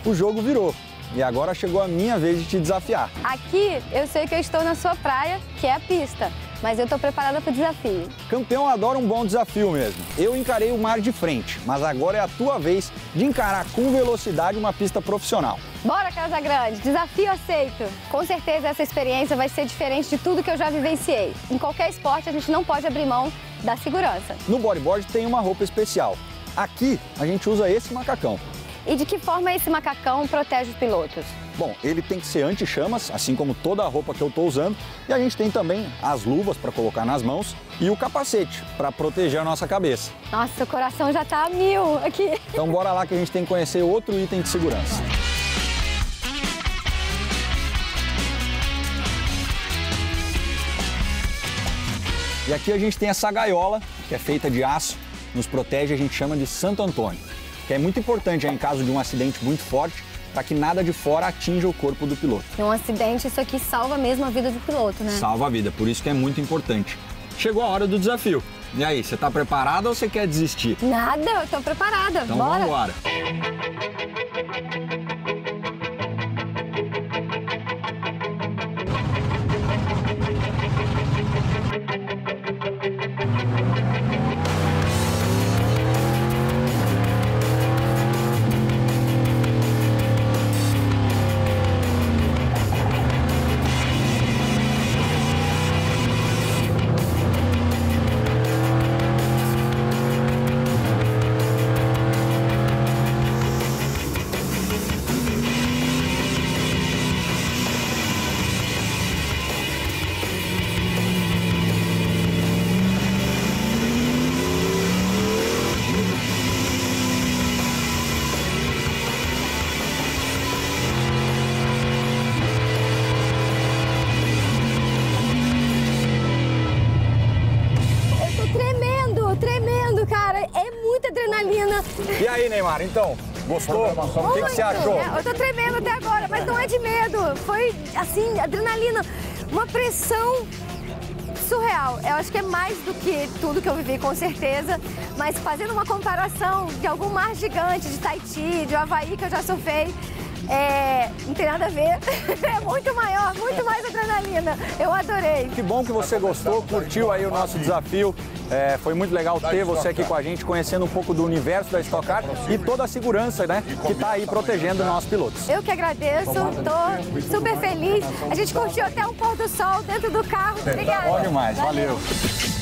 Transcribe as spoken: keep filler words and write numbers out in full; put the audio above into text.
o jogo virou. E agora chegou a minha vez de te desafiar. Aqui eu sei que eu estou na sua praia, que é a pista, mas eu estou preparada para o desafio. Campeão adora um bom desafio mesmo. Eu encarei o mar de frente, mas agora é a tua vez de encarar com velocidade uma pista profissional. Bora, Casagrande, desafio aceito. Com certeza essa experiência vai ser diferente de tudo que eu já vivenciei. Em qualquer esporte a gente não pode abrir mão da segurança. No bodyboard tem uma roupa especial. Aqui a gente usa esse macacão. E de que forma esse macacão protege os pilotos? Bom, ele tem que ser anti-chamas, assim como toda a roupa que eu estou usando. E a gente tem também as luvas para colocar nas mãos e o capacete para proteger a nossa cabeça. Nossa, o coração já tá a mil aqui. Então bora lá que a gente tem que conhecer outro item de segurança. E aqui a gente tem essa gaiola, que é feita de aço, nos protege, a gente chama de Santo Antônio, que é muito importante em caso de um acidente muito forte, para que nada de fora atinja o corpo do piloto. Em um acidente, isso aqui salva mesmo a vida do piloto, né? Salva a vida, por isso que é muito importante. Chegou a hora do desafio. E aí, você está preparada ou você quer desistir? Nada, eu tô preparada. Então Bora. vamos embora. Adrenalina. E aí, Neymar, então, gostou? O que, que você achou? Eu tô tremendo até agora, mas não é de medo. Foi, assim, adrenalina, uma pressão surreal. Eu acho que é mais do que tudo que eu vivi, com certeza. Mas fazendo uma comparação de algum mar gigante, de Tahiti, de Havaí, que eu já surfei, é, não tem nada a ver. É muito maior, muito mais adrenalina. Eu adorei. Que bom que você gostou, curtiu aí o nosso desafio. É, foi muito legal ter você aqui com a gente, conhecendo um pouco do universo da Stock Car e toda a segurança, né, que está aí protegendo nossos pilotos. Eu que agradeço, estou super feliz. A gente curtiu até um pôr do sol dentro do carro. Obrigada. Bom demais, valeu. valeu.